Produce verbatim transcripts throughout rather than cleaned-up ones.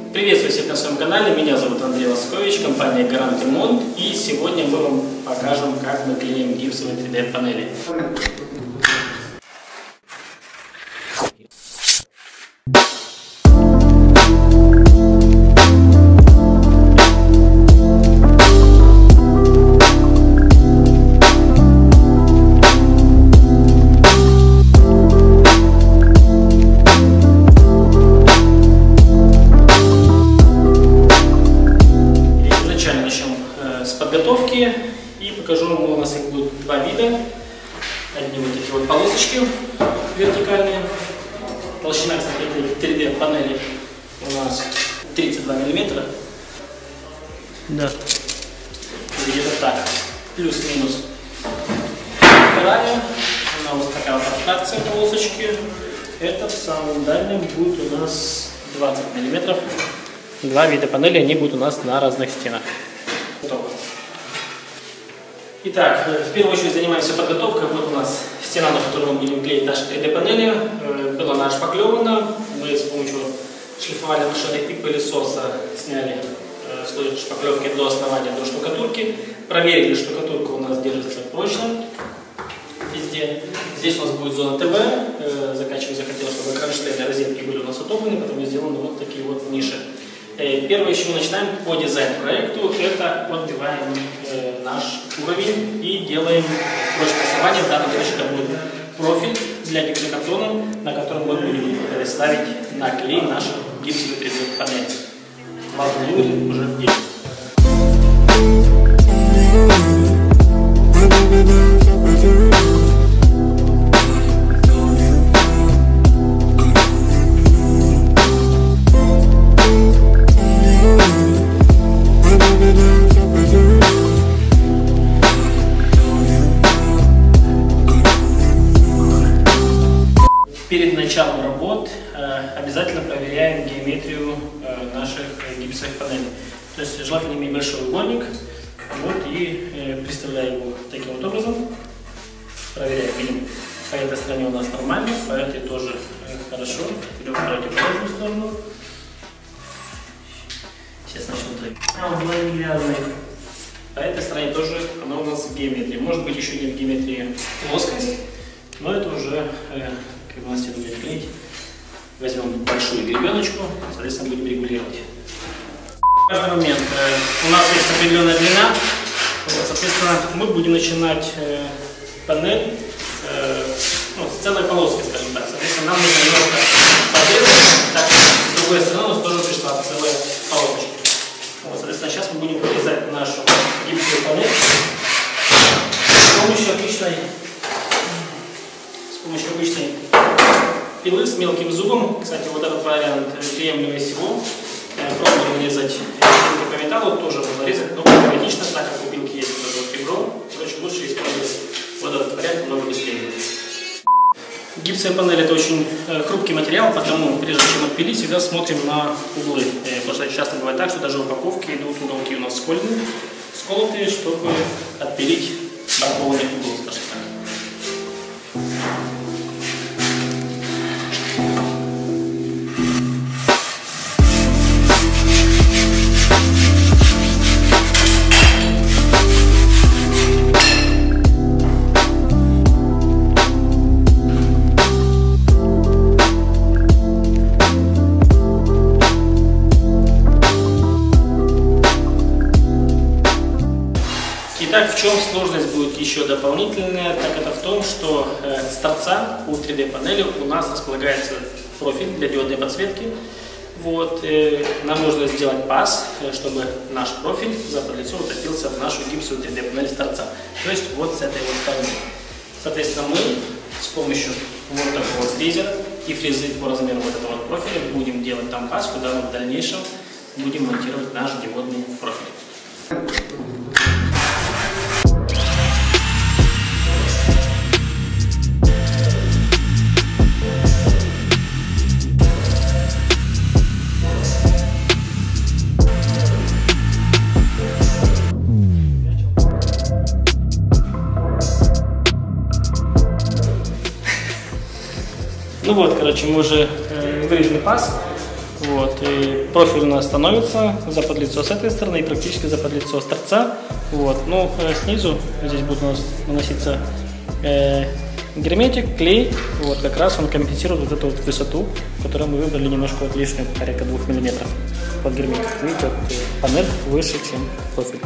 Приветствую всех на своем канале, меня зовут Андрей Лоскович, компания Гарант Ремонт, и сегодня мы вам покажем, как мы клеим гипсовые три дэ панели. Подготовки и покажу вам, у нас их будет два вида. Одни вот такие вот полосочки вертикальные. Толщина, кстати, этой три дэ панели у нас тридцать два миллиметра. Да. Где-то так. Плюс-минус. Вторая, она вот такая вот абстракция полосочки. Это в самом дальнем будет у нас двадцать миллиметров. Два вида панели, они будут у нас на разных стенах. Готово. Итак, в первую очередь занимаемся подготовкой. Вот у нас стена, на которую мы будем клеить наши три дэ панели. Была она шпаклевана. Мы с помощью шлифовальной машины и пылесоса сняли слой шпаклевки до основания, до штукатурки. Проверили, штукатурка у нас держится прочно везде. Здесь у нас будет зона ТВ. Заказчик захотел, чтобы кронштейны розетки были у нас утоплены, поэтому сделаны вот такие вот ниши. Первое, с чего начинаем по дизайн-проекту, это подбиваем э, наш уровень и делаем прочное основание. В данном случае это будет профиль для гипсокартона, на котором мы будем ставить на клей наши гипсовые три дэ панели. Важный уровень уже есть. Перед началом работ э, обязательно проверяем геометрию э, наших э, гипсовых панелей. То есть желательно иметь большой угольник, вот, и э, представляем его таким вот образом. Проверяем, видим, по этой стороне у нас нормально, по этой тоже э, хорошо. Берем противоположную сторону. Сейчас начнем травить. А, он была не грязный. По этой стороне тоже она у нас в геометрии. Может быть еще не в геометрии плоскость, но это уже э, как у нас это будет клеить. Возьмем большую гребеночку, соответственно, будем регулировать. В каждый момент э, у нас есть определенная длина, вот, соответственно, мы будем начинать э, панель э, ну, с целой полоски, скажем так. Соответственно, нам нужно немножко подрезать, так с другой стороны у нас тоже пришла целая полосочка. Вот, соответственно, сейчас мы будем вырезать нашу гипсовую панель с помощью обычной С помощью обычной пилы с мелким зубом. Кстати, вот этот вариант приемлемый всего. Пробовали резать по металлу, тоже можно резать, но прагматично, так как у пилки есть вот это вот ребро. Короче, лучше использовать вот этот вариант, намного быстрее. Гипсовая панель — это очень хрупкий материал, потому прежде чем отпилить, всегда смотрим на углы. Потому что часто бывает так, что даже упаковки идут уголки у нас скользные, сколотые, чтобы отпилить бракованный угол, скажем так. Итак, в чем сложность будет еще дополнительная, так это в том, что э, с торца у три дэ панели у нас располагается профиль для диодной подсветки. Вот, э, нам нужно сделать паз, э, чтобы наш профиль заподлицо утопился в нашу гипсовую три дэ панель с торца. То есть вот с этой вот стороны. Соответственно, мы с помощью вот такого вот фрезера и фрезы по размеру вот этого вот профиля будем делать там паз, куда мы в дальнейшем будем монтировать наш диодный профиль. Ну вот, короче, мы уже э, вырезали паз. Вот, и профиль у нас становится за подлицо с этой стороны и практически за подлицо с торца. Вот, ну, снизу здесь будет у нас наноситься э, герметик, клей. Вот, как раз он компенсирует вот эту вот высоту, которую мы выбрали немножко вот лишнюю, порядка двух миллиметров под герметик. Видите, вот, панель выше, чем профиль.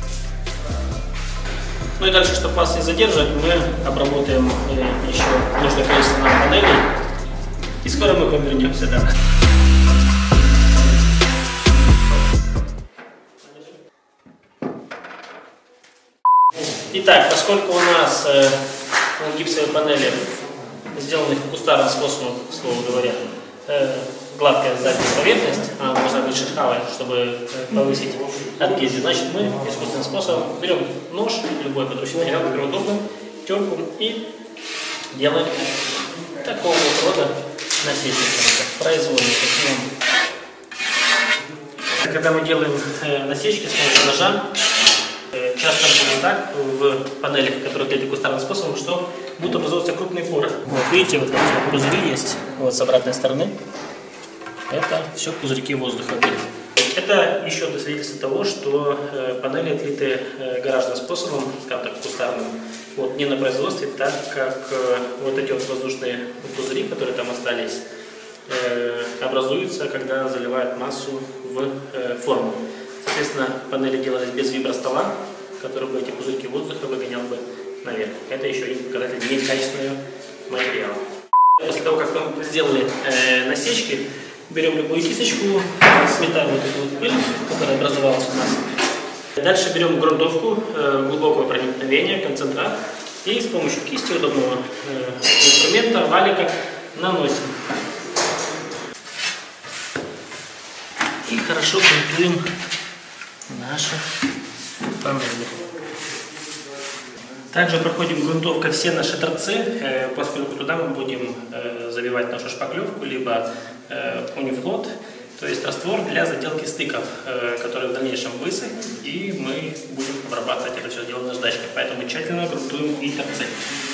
Ну и дальше, чтобы вас не задерживать, мы обработаем э, еще нужное количество нам панелей. И скоро мы к вам вернемся, да. Итак, поскольку у нас э, гипсовые панели сделаны кустарным способом, к слову говоря, э, гладкая задняя поверхность, она должна быть шершавой, чтобы э, повысить адгезию, значит мы искусственным способом берем нож, любой подручный материал, который удобно, терку и делаем такого вот рода насечки, произвольные. Когда мы делаем э, насечки с помощью ножа, часто будет так в панелях, которые клеят кустарным способом, что будут образовываться крупные поры. Вот видите, вот такие пузыри есть вот с обратной стороны. Это все пузырьки воздуха. Это еще свидетельство того, что э, панели отлиты э, гаражным способом, скажем так, кустарным. Вот, не на производстве, так как э, вот эти вот воздушные пузыри, которые там остались, э, образуются, когда заливают массу в э, форму. Соответственно, панели делались без вибростола, который бы эти пузырьки воздуха выгонял бы наверх. Это еще один показатель некачественного материала. После того, как мы сделали э, насечки, берем любую кисточку, сметаем вот эту вот пыль, которая образовалась у нас. Дальше берем грунтовку э, глубокого проникновения, концентрат, и с помощью кисти удобного э, инструмента, валика, наносим. И хорошо грунтуем наши панели. Также проходим грунтовкой все наши торцы, поскольку туда мы будем забивать нашу шпаклевку, либо унифлот, то есть раствор для заделки стыков, который в дальнейшем высохнет, и мы будем обрабатывать это все дело наждачкой. Поэтому тщательно грунтуем и торцы.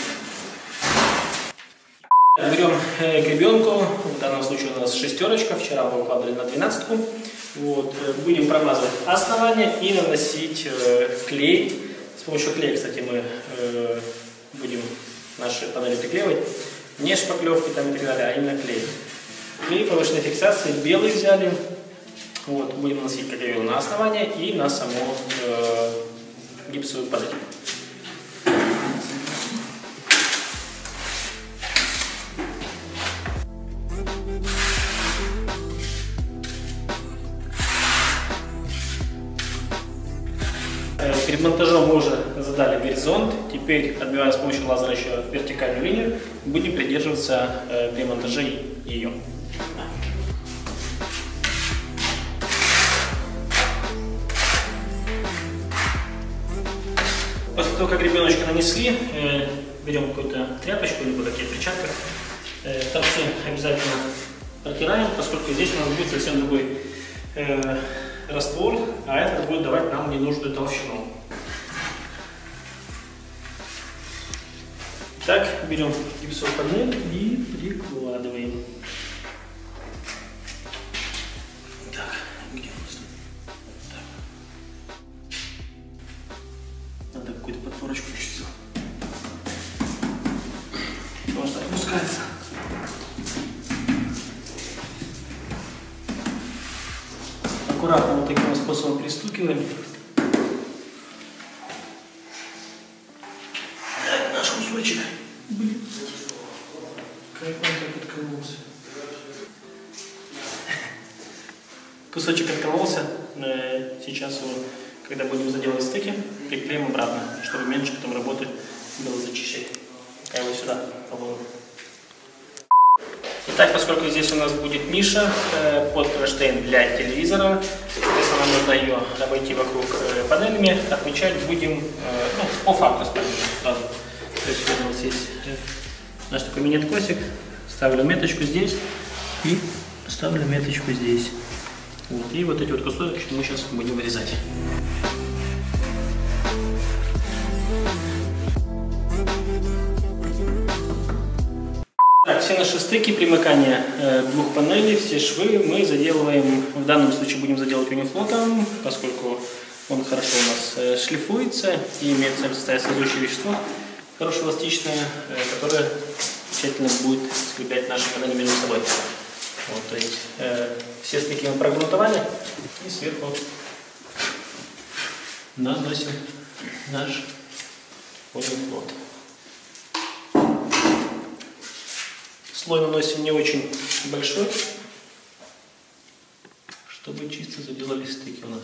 Берем гребенку, в данном случае у нас шестерочка, вчера мы укладывали на двенадцатку. Вот, будем промазывать основание и наносить э, клей. С помощью клея, кстати, мы э, будем наши панели приклеивать. Не шпаклевки там и так далее, а именно клей. Клей повышенной фиксации белый взяли. Вот, будем наносить, как я говорил, на основание и на саму э, гипсовую панель. Перед монтажом мы уже задали горизонт, теперь отбиваем с помощью лазера еще вертикальную линию, будем придерживаться э, при монтаже ее. После того, как гребеночку нанесли, э, берем какую-то тряпочку, либо какие-то перчатки, э, торцы обязательно протираем, поскольку здесь у нас будет совсем другой э, раствор, а это будет давать нам ненужную толщину. Так, берем гипсовую панель и прикладываем. Так, где у нас? Так. Надо какую-то подпорочку еще. Потому что опускается. Аккуратно вот таким способом пристукиваем. Так, наш кусочек. Блин. Как он так откололся. Кусочек откололся. Сейчас его, когда будем заделывать стыки, приклеим обратно, чтобы меньше потом работы было зачищать. Я его сюда попробую. Итак, поскольку здесь у нас будет ниша э, под кронштейн для телевизора, соответственно, нам нужно ее обойти вокруг э, панелями, отмечать будем э, ну, по факту сразу. То есть у нас есть э, наш такой мини-откосик, ставлю меточку здесь и ставлю меточку здесь. Вот, и вот эти вот кусочки мы сейчас будем вырезать. Так, все наши стыки, примыкания э, двух панелей, все швы мы заделываем, в данном случае будем заделывать унифлотом, поскольку он хорошо у нас э, шлифуется и имеет в составе связующее вещество, хорошее эластичное, э, которое тщательно будет скреплять наши панели между собой. Вот, то есть э, все стыки мы прогрунтовали и сверху наносим наш унифлот. Слой наносим не очень большой, чтобы чисто заделали стыки у нас.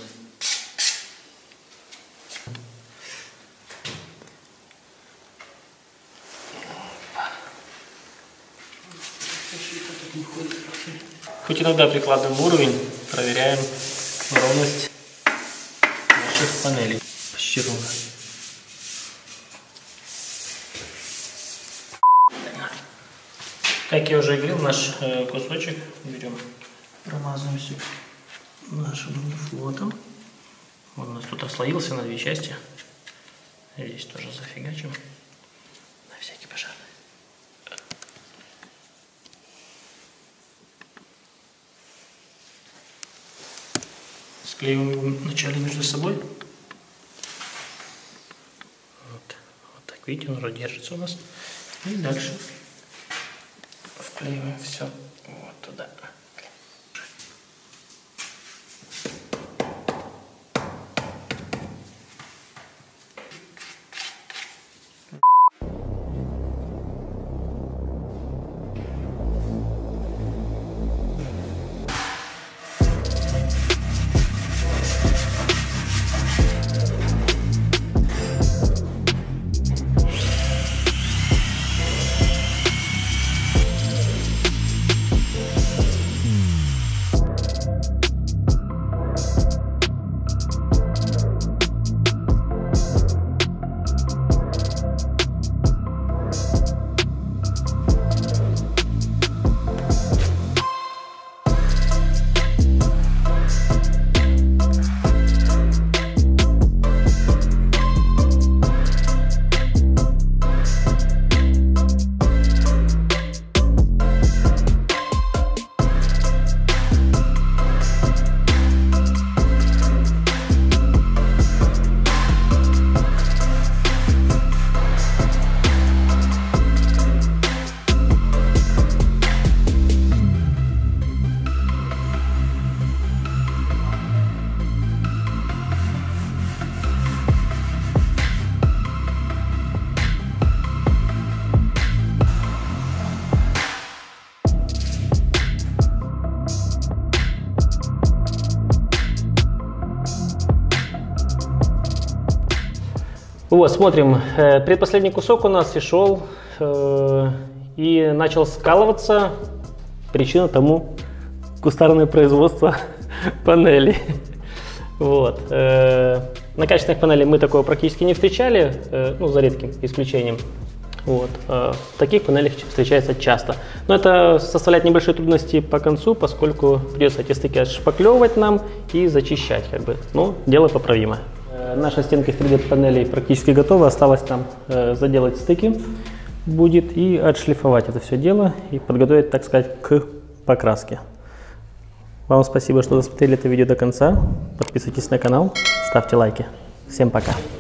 Хоть иногда прикладываем уровень, проверяем ровность наших панелей. Почти ровно. Как я уже говорил, наш э, кусочек берем, промазываем все нашим унифлотом. Он у нас тут расслоился на две части. Здесь тоже зафигачим на всякий пожарный. Склеиваем его вначале между собой. Вот, вот так, видите, он уже держится у нас. И дальше вклеиваем все вот туда. Вот, смотрим, э, предпоследний кусок у нас и шел э, и начал скалываться. Причина тому кустарное производство панелей. Вот. Э, на качественных панелях мы такого практически не встречали, э, ну, за редким исключением. Вот. Э, в таких панелях встречается часто. Но это составляет небольшие трудности по концу, поскольку придется эти стыки отшпаклевывать нам и зачищать, как бы. Но дело поправимо. Наша стенка из три дэ панелей практически готова, осталось там э, заделать стыки будет и отшлифовать это все дело и подготовить, так сказать, к покраске. Вам спасибо, что досмотрели это видео до конца, подписывайтесь на канал, ставьте лайки. Всем пока!